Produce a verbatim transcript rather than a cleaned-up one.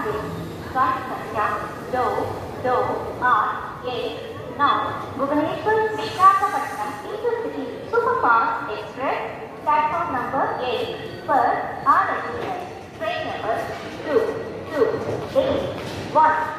Nagpur. Train Sankhya दो दो आठ एक नौ Bhubaneswar Visakhapatnam Intercity Superfast Express platform number eight per R H S. Train number two two eight one.